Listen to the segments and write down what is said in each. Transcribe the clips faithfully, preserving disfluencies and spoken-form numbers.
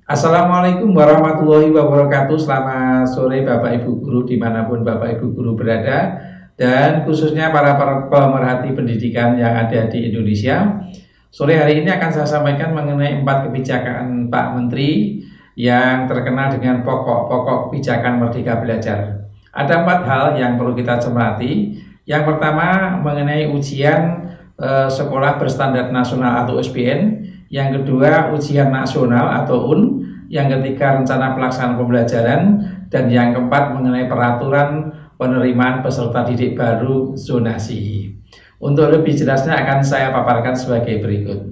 Assalamualaikum warahmatullahi wabarakatuh. Selamat sore Bapak Ibu Guru dimanapun Bapak Ibu Guru berada, dan khususnya para, para pemerhati pendidikan yang ada di Indonesia. Sore hari ini akan saya sampaikan mengenai empat kebijakan Pak Menteri yang terkenal dengan pokok-pokok kebijakan Merdeka Belajar. Ada empat hal yang perlu kita cermati. Yang pertama mengenai ujian eh, sekolah berstandar nasional atau U S B N. Yang kedua ujian nasional atau U N. Yang ketiga rencana pelaksanaan pembelajaran. Dan yang keempat mengenai peraturan penerimaan peserta didik baru zonasi. Untuk lebih jelasnya akan saya paparkan sebagai berikut.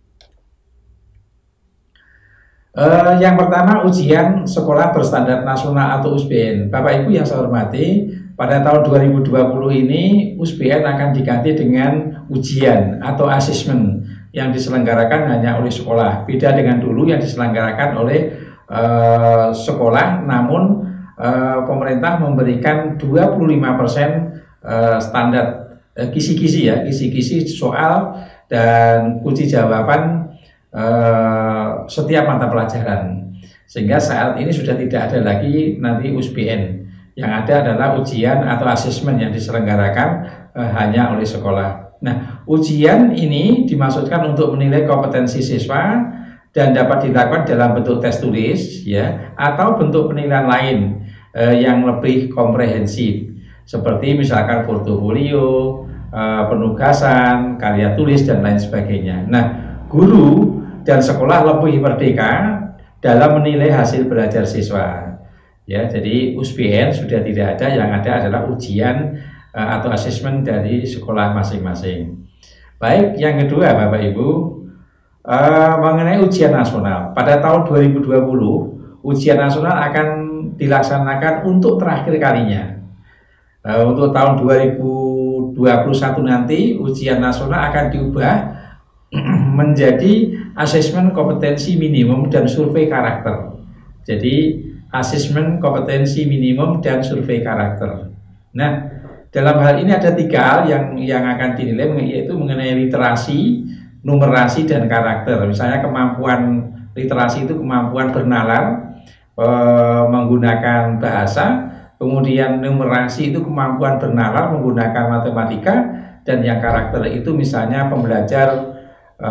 Uh, yang pertama ujian sekolah berstandar nasional atau U S B N. Bapak Ibu yang saya hormati, pada tahun dua ribu dua puluh ini U S B N akan diganti dengan ujian atau asesmen yang diselenggarakan hanya oleh sekolah. Beda dengan dulu yang diselenggarakan oleh uh, sekolah, namun uh, pemerintah memberikan dua puluh lima persen uh, standar kisi-kisi uh, ya, kisi-kisi soal dan kunci jawaban uh, setiap mata pelajaran. Sehingga saat ini sudah tidak ada lagi nanti U S B N. Yang ada adalah ujian atau asesmen yang diselenggarakan uh, hanya oleh sekolah. Nah, ujian ini dimaksudkan untuk menilai kompetensi siswa dan dapat dilakukan dalam bentuk tes tulis ya, atau bentuk penilaian lain eh, yang lebih komprehensif seperti misalkan portofolio, eh, penugasan, karya tulis dan lain sebagainya. Nah, guru dan sekolah lebih merdeka dalam menilai hasil belajar siswa. Ya, jadi U S B N sudah tidak ada, yang ada adalah ujian atau asesmen dari sekolah masing-masing. Baik, yang kedua Bapak Ibu, uh, mengenai ujian nasional. Pada tahun dua ribu dua puluh, ujian nasional akan dilaksanakan untuk terakhir kalinya. Uh, untuk tahun dua ribu dua puluh satu nanti, ujian nasional akan diubah menjadi asesmen kompetensi minimum dan survei karakter. Jadi, asesmen kompetensi minimum dan survei karakter. Nah, dalam hal ini ada tiga hal yang yang akan dinilai, yaitu mengenai literasi, numerasi, dan karakter. Misalnya kemampuan literasi itu kemampuan bernalar, e, menggunakan bahasa, kemudian numerasi itu kemampuan bernalar menggunakan matematika, dan yang karakter itu misalnya pembelajar, e,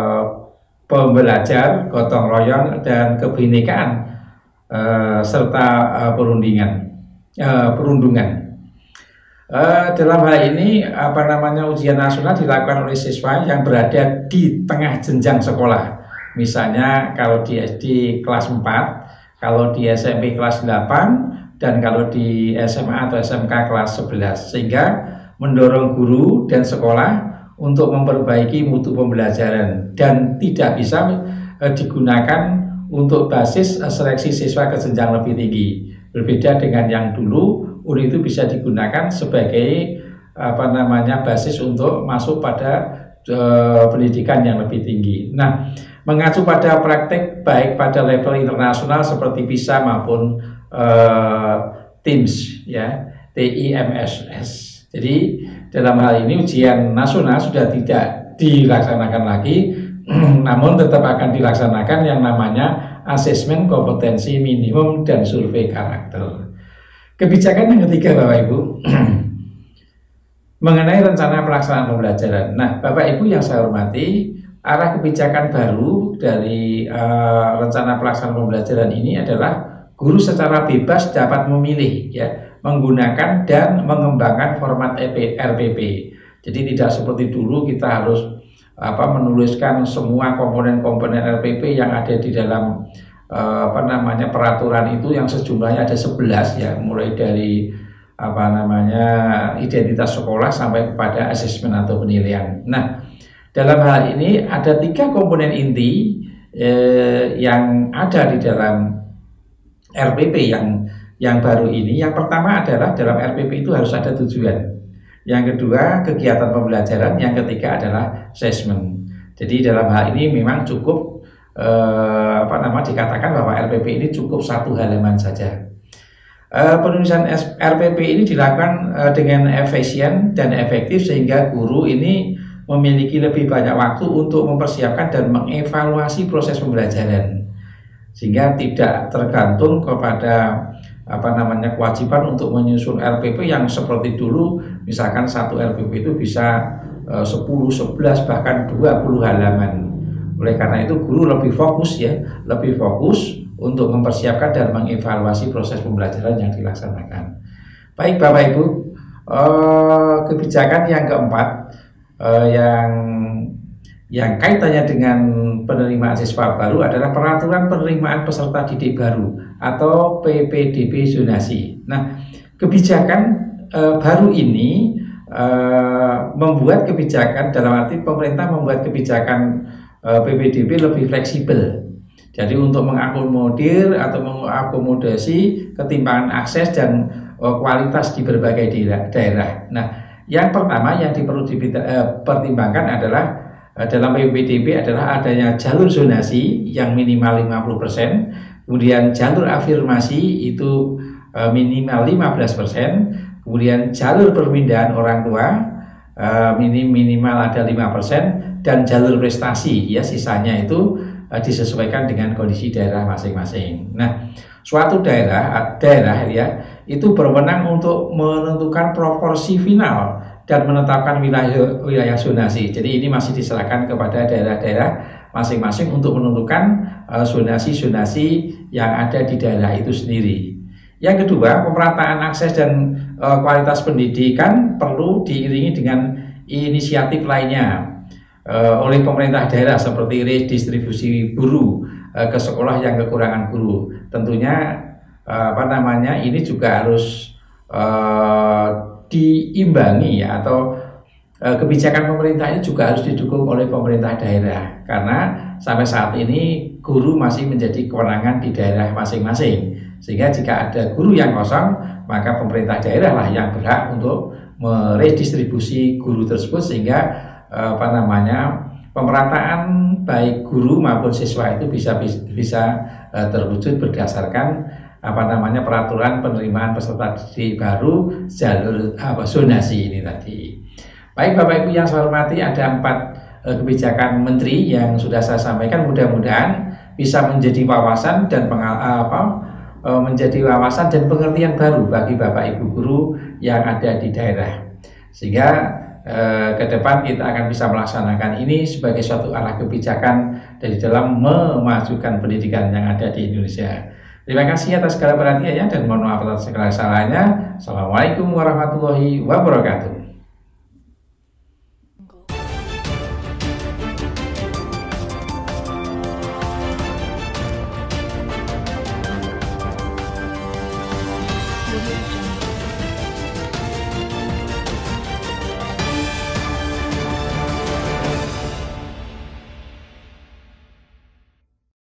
pembelajar, gotong royong, dan kebinekaan, e, serta e, perundingan, e, perundungan. Uh, dalam hal ini apa namanya ujian nasional dilakukan oleh siswa yang berada di tengah jenjang sekolah. Misalnya kalau di S D kelas empat, kalau di S M P kelas delapan, dan kalau di S M A atau S M K kelas sebelas, sehingga mendorong guru dan sekolah untuk memperbaiki mutu pembelajaran dan tidak bisa uh, digunakan untuk basis uh, seleksi siswa ke jenjang lebih tinggi. Berbeda dengan yang dulu, U N itu bisa digunakan sebagai apa namanya basis untuk masuk pada e, pendidikan yang lebih tinggi. Nah, mengacu pada praktek baik pada level internasional seperti PISA maupun e, TIMSS ya, T I M S S. Jadi dalam hal ini ujian nasional sudah tidak dilaksanakan lagi, namun tetap akan dilaksanakan yang namanya asesmen kompetensi minimum dan survei karakter. Kebijakan yang ketiga Bapak Ibu mengenai rencana pelaksanaan pembelajaran. Nah, Bapak Ibu yang saya hormati, arah kebijakan baru dari uh, rencana pelaksanaan pembelajaran ini adalah guru secara bebas dapat memilih ya, menggunakan dan mengembangkan format R P P. Jadi tidak seperti dulu kita harus apa menuliskan semua komponen-komponen R P P yang ada di dalam uh, apa namanya peraturan itu, yang sejumlahnya ada sebelas ya, mulai dari apa namanya identitas sekolah sampai kepada asesmen atau penilaian. Nah, dalam hal ini ada tiga komponen inti eh, yang ada di dalam R P P yang yang baru ini. Yang pertama adalah dalam R P P itu harus ada tujuan. Yang kedua kegiatan pembelajaran, yang ketiga adalah assessment. Jadi dalam hal ini memang cukup eh, apa nama dikatakan bahwa R P P ini cukup satu halaman saja. Eh, penulisan R P P ini dilakukan eh, dengan efisien dan efektif sehingga guru ini memiliki lebih banyak waktu untuk mempersiapkan dan mengevaluasi proses pembelajaran. sehingga tidak tergantung kepada apa namanya kewajiban untuk menyusun R P P yang seperti dulu, misalkan satu R P P itu bisa e, sepuluh, sebelas, bahkan dua puluh halaman. Oleh karena itu guru lebih fokus ya, lebih fokus untuk mempersiapkan dan mengevaluasi proses pembelajaran yang dilaksanakan. Baik Bapak Ibu, eh, kebijakan yang keempat eh, yang yang kaitannya dengan penerimaan siswa baru adalah peraturan penerimaan peserta didik baru atau P P D B zonasi. Nah, kebijakan eh, baru ini eh, membuat kebijakan, dalam arti pemerintah membuat kebijakan eh, P P D B lebih fleksibel. Jadi untuk mengakomodir atau mengakomodasi ketimpangan akses dan uh, kualitas di berbagai daerah. Nah, yang pertama yang perlu dipertimbangkan adalah uh, dalam P P D B adalah adanya jalur zonasi yang minimal lima puluh persen, kemudian jalur afirmasi itu uh, minimal lima belas persen, kemudian jalur perpindahan orang tua uh, minim minimal ada lima persen, dan jalur prestasi ya sisanya itu disesuaikan dengan kondisi daerah masing-masing. Nah, suatu daerah daerah ya itu berwenang untuk menentukan proporsi final dan menetapkan wilayah wilayah zonasi. Jadi ini masih diserahkan kepada daerah-daerah masing-masing untuk menentukan zonasi-zonasi uh, yang ada di daerah itu sendiri. Yang kedua, pemerataan akses dan uh, kualitas pendidikan perlu diiringi dengan inisiatif lainnya oleh pemerintah daerah seperti redistribusi guru ke sekolah yang kekurangan guru. Tentunya apa namanya ini juga harus uh, diimbangi ya, atau uh, kebijakan pemerintah ini juga harus didukung oleh pemerintah daerah, karena sampai saat ini guru masih menjadi kewenangan di daerah masing-masing, sehingga jika ada guru yang kosong maka pemerintah daerah lah yang berhak untuk meredistribusi guru tersebut, sehingga apa namanya pemerataan baik guru maupun siswa itu bisa bisa uh, terwujud berdasarkan apa namanya peraturan penerimaan peserta didik baru jalur apa zonasi ini tadi. Baik Bapak Ibu yang saya hormati, ada empat uh, kebijakan menteri yang sudah saya sampaikan, mudah-mudahan bisa menjadi wawasan dan pengal apa uh, menjadi wawasan dan pengertian baru bagi Bapak Ibu guru yang ada di daerah, sehingga Eh, ke depan kita akan bisa melaksanakan ini sebagai suatu arah kebijakan dari dalam memajukan pendidikan yang ada di Indonesia. Terima kasih atas segala perhatiannya dan mohon maaf atas segala salahnya. Assalamualaikum warahmatullahi wabarakatuh.